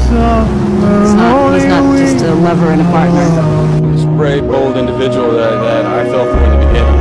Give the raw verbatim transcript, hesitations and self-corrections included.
It's not, he's not just a lover and a partner. This brave, bold individual that, that I fell for in the beginning.